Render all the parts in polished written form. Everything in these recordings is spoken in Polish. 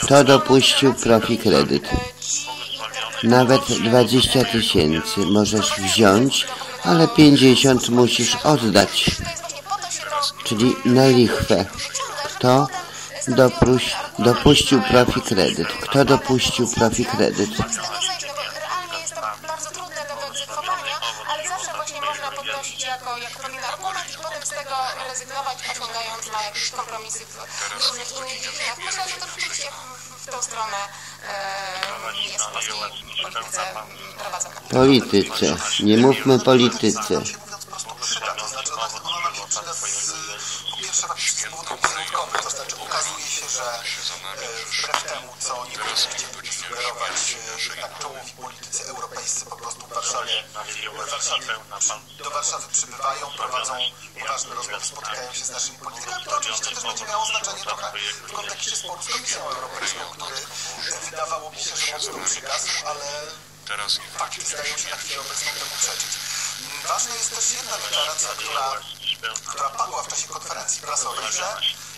Kto dopuścił ProfiCredit? Nawet 20 000 możesz wziąć, ale 50 musisz oddać. Czyli na lichwę. Kto dopuścił ProfiCredit? Kto dopuścił ProfiCredit? Bardzo trudne do wyegzekwowania, ale zawsze właśnie można podnosić jako pewien argument i potem z tego rezygnować, osiągając na jakieś kompromisy w różnych innych dziedzinach. Myślę, że to rzeczywiście w tą stronę jest w polityce prowadzone. Polityce. Nie mówmy polityce. To znaczy okazuje się, że wbrew temu, co niektórzy chcieli sugerować, jednak czołowi politycy europejscy po prostu do Warszawy przybywają, prowadzą ważne rozmowy, spotykają się z naszymi politykami. To oczywiście też będzie miało znaczenie trochę w kontekście sporu z Komisją Europejską, który wydawałoby się, że mocno przygasł, ale fakty zdają się na chwilę obecną temu przeczyć. Ważna jest też jedna deklaracja, która padła w czasie konferencji prasowej, że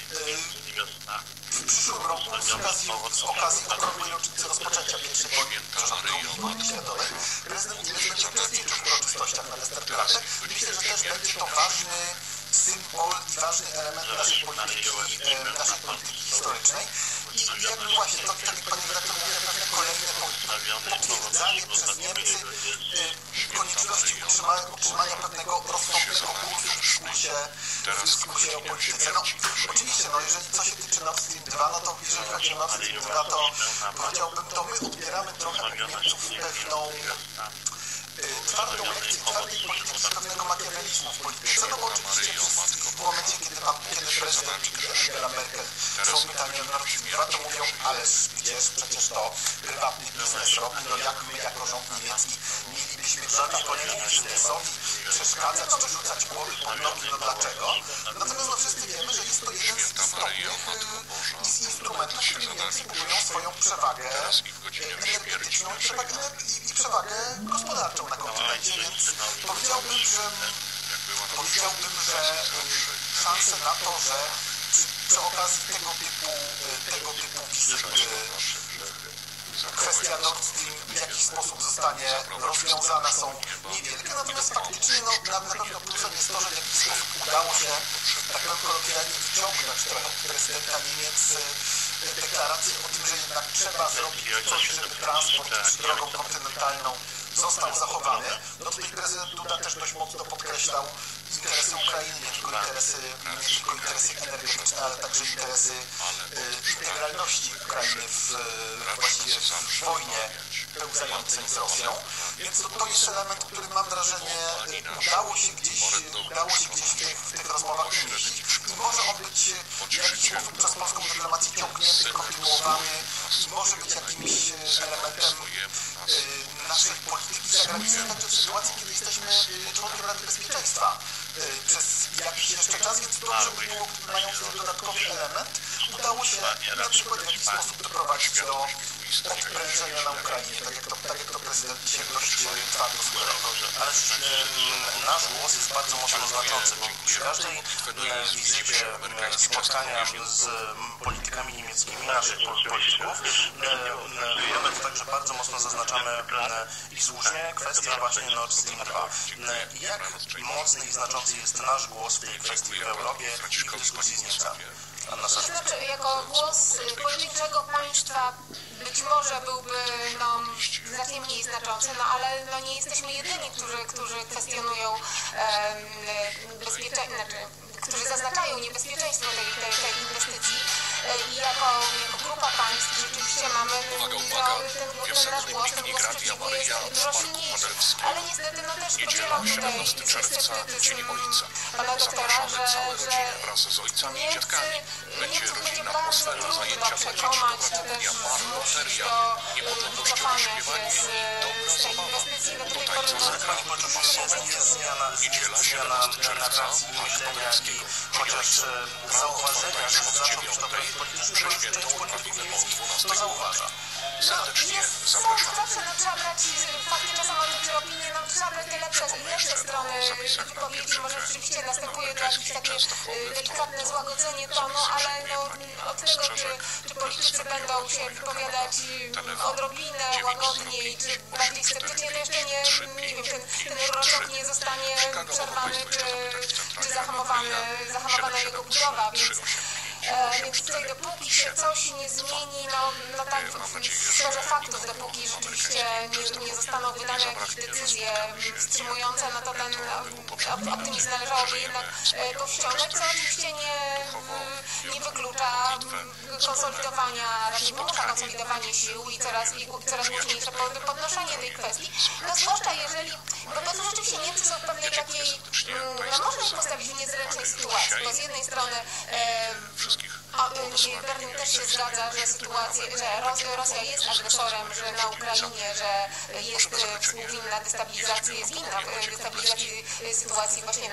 w przyszłym roku z okazji okrągłej rocznicy rozpoczęcia II wojny światowej prezydent Niemiec będzie uczestniczył w uroczystościach na Westerplatte. Myślę, że też będzie to ważny symbol i ważny element naszej polityki historycznej. I jakby właśnie to, tak jak Pani redaktor mówiła, pewne kolejne potwierdzanie przez Niemcy konieczności utrzymania pewnego rozsądnego kursu w dyskursie o polityce. No, oczywiście, jeżeli co się tyczy Nord Stream 2, no to jeżeli chodzi o Nord Stream 2, to powiedziałbym, to my odbieramy trochę od Niemców pewną twardą lekcję, twardej polityki, pewnego makiawelizmu w polityce. No bo oczywiście w momencie, kiedy prezydent Angela Merkel wspomina Nord Stream 2, to mówią, ale gdzież przecież to prywatny biznes robi, no jak my jako rząd niemiecki mielibyśmy żadnemu biznesowi przeszkadzać czy rzucać głowy pod nogi, no dlaczego? Natomiast no wszyscy wiemy, że jest to jeden z istotnych instrumentów, którymi Niemcy budują swoją przewagę energetyczną i przewagę gospodarczą na kontynencie, więc powiedziałbym, że szanse na to, że przy okazji tego typu wizyt kwestia Nord Stream w jakiś sposób zostanie rozwiązana są niewielkie, natomiast faktycznie na pewno plusem jest to, że w jakiś sposób udało się tak kolokwialnie wyciągnąć trochę od prezydenta Niemiec deklarację o tym, że jednak trzeba zrobić coś, żeby transport drogą kontynentalną został zachowany. No tutaj prezydent Duda też dość mocno podkreślał interesy Ukrainy, nie tylko interesy energetyczne, ale także interesy integralności Ukrainy właściwie w wojnie pełzającej z Rosją. Więc to jest element, który mam wrażenie udało się gdzieś w tych rozmowach umieścić i może on być w jakiś sposób przez polską dyplomację ciągnięty, kontynuowany i może być jakimś elementem naszej polityki zagranicznej, także w sytuacji, kiedy jesteśmy członkiem Rady Bezpieczeństwa przez jakiś jeszcze czas, więc dobrze by było, gdyby mając ten dodatkowy element, udało się na przykład w jakiś sposób doprowadzić do odprężenia na Ukrainie, tak jak to prezydent dzisiaj dość twardo sugerował. Ale nasz głos jest bardzo mocno znaczący, bo przy każdej wizycie, spotkania z politykami niemieckimi, naszych polityków, wiemy to także bardzo mocno zaznaczamy i słusznie kwestię właśnie Nord Stream 2. Jak mocny i znaczący jest nasz głos w tej kwestii w Europie i w dyskusji z Niemcami? To znaczy, jako głos pojedynczego państwa być może byłby znacznie mniej znaczący, ale nie jesteśmy jedyni, którzy kwestionują którzy zaznaczają niebezpieczeństwo tej inwestycji i jako grupa państw rzeczywiście mamy ten nasz głos sprzeciwu jest dużo silniejszy. Ale niestety też podzielam tutaj skeptycyzm pana doktora, że Niemców będzie bardzo trudno przekonać, czy też zmusić do wycofania się z tej inwestycji. Do tej pory zmiana narracji myślenia chociaż zauważenia, że zaczął kształtować polityczny, bo już część polityków niemieckich to zauważa. Serdecznie zapraszam. Trzeba brać fakty, czasem mamy opinie, trzeba brać te lepsze strony wypowiedzi. Może rzeczywiście następuje jakieś takie delikatne złagodzenie tonu, ale od tego, czy politycy będą się wypowiadać odrobinę łagodniej, czy bardziej sceptycznie, to jeszcze nie wiem, ten rok nie zostanie przerwany, czy zahamowana jego budowa, więc tutaj dopóki się coś nie zmieni, tak w sferze faktów, dopóki rzeczywiście nie zostaną wydane jakieś decyzje wstrzymujące, to ten optymizm należałoby jednak powściągać, co oczywiście nie wyklucza konsolidowania, raczej wymusza konsolidowanie sił i coraz mocniejsze podnoszenie tej kwestii. Zwłaszcza jeżeli, bo to rzeczywiście Niemcy są w pewnej takiej, można ich postawić w niezręcznej sytuacji, bo z jednej strony Berlin też się zgadza, że Rosja jest agresorem, że na Ukrainie, że jest współwinna destabilizacji, jest winna destabilizacji sytuacji właśnie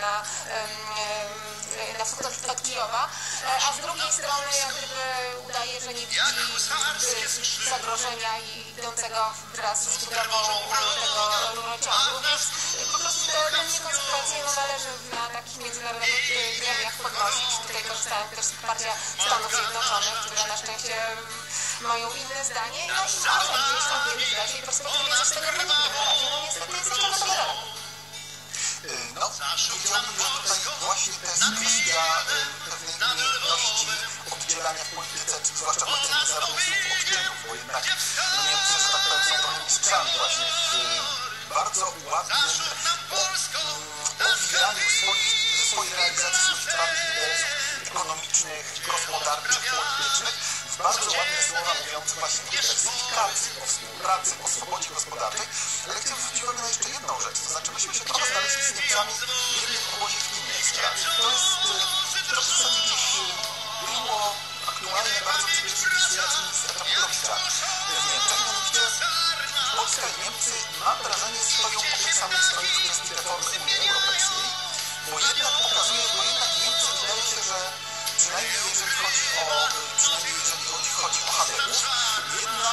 na wschód od Kijowa, a z drugiej strony jak gdyby udaje, że nie widzi zagrożenia idącego wraz z budową tego rurociągu. Po prostu te niekonsekwencje należy na takich międzynarodowych gremiach podnosić. Tutaj korzystałem też z wsparcia Stanów Zjednoczonych, które na szczęście mają inne zdanie i może gdzieś tam kiedyś w dalszej perspektywie coś z tego wyniknie. Na razie niestety jest jeszcze na to daleko. Powiedziałbym, że tutaj właśnie to jest kwestia pewnej umiejętności oddzielania w polityce, czy zwłaszcza w polityce międzynarodowej od czynów, bo jednak Niemcy, że tak powiem, są trochę mistrzami właśnie w bardzo ładnym odbieraniu swojej realizacji swoich spraw ekonomicznych, gospodarczych, politycznych, w bardzo ładne słowa mówiące właśnie o dywersyfikacji, o współpracy, o swobodzie gospodarczej. Ale chciałbym zwrócić uwagę na jeszcze jedną rzecz, to znaczy myśmy się trochę znaleźli z Niemcami w jednym obozie w innej sprawie. To jest to, co sobie gdzieś było aktualne bardzo przy inicjacji ministra Czaputowicza w Niemczech. Mianowicie Polska i Niemcy, mam wrażenie, stoją po tej samej stronie w kwestii reformy Unii Europejskiej, bo jednak Niemcy wydaje się, że przynajmniej jeżeli chodzi o HDU, jednak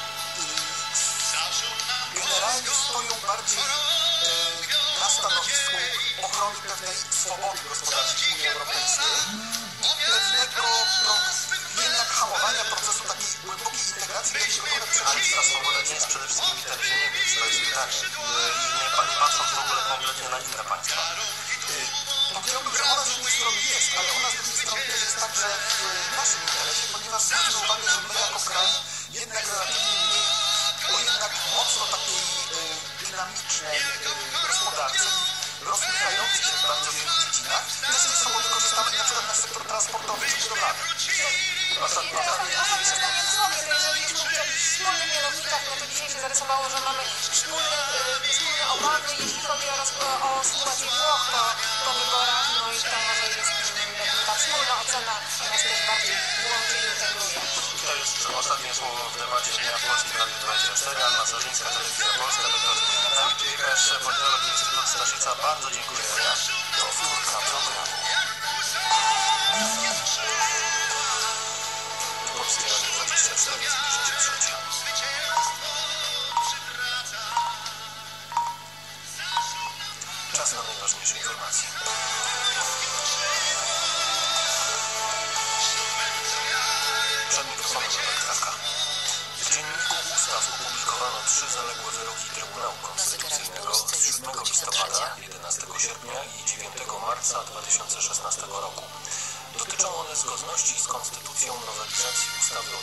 generalnie stoją bardziej na stanowisku ochrony pewnej swobody gospodarczej Unii Europejskiej i pewnego jednak hamowania procesu takiej głębokiej integracji, jak się gotowe przeżyć. Ta swoboda nie jest przede wszystkim interesie Niemiec, to jest pytanie. Nie patrząc w ogóle kompletnie na inne państwa. Powiedziałbym, że ona z jednej strony jest, ale ona z drugiej strony też jest także w naszym interesie, ponieważ zwróćmy uwagę, że my jako kraj jednak relatywnie mniej, o jednak mocno takiej dynamicznej gospodarce i rozwijającej się w bardzo wielu dziedzinach, też ze sobą wykorzystamy na przykład na sektor transportowy czy budowlany. Jeżeli już mówię o wspólnych mianownikach, to dzisiaj się zarysowało, że mamy wspólne obawy, jeśli chodzi o sytuację Włoch po wyborach, i to może jest ta wspólna ocena, nas też bardziej łączy i integruje. I to jest ostatnie słowo w debacie Dnia Polski w Radiu 24, Anna Zarzyńska, Telewizja Polska, doktor Dawid Piekarz, politolog Instytut Staszica. Bardzo dziękuję. Powtórka programu. Polskie Radio 24 zbliża się trzecia. Czas na najważniejsze informacje. Przed mikrofonem Robert. W Dzienniku Ustaw opublikowano 3 zaległe wyroki Trybunału Konstytucyjnego z 7 listopada, 11 sierpnia i 9 marca 2016 roku. Dotyczą one zgodności z konstytucją nowelizacji ustawy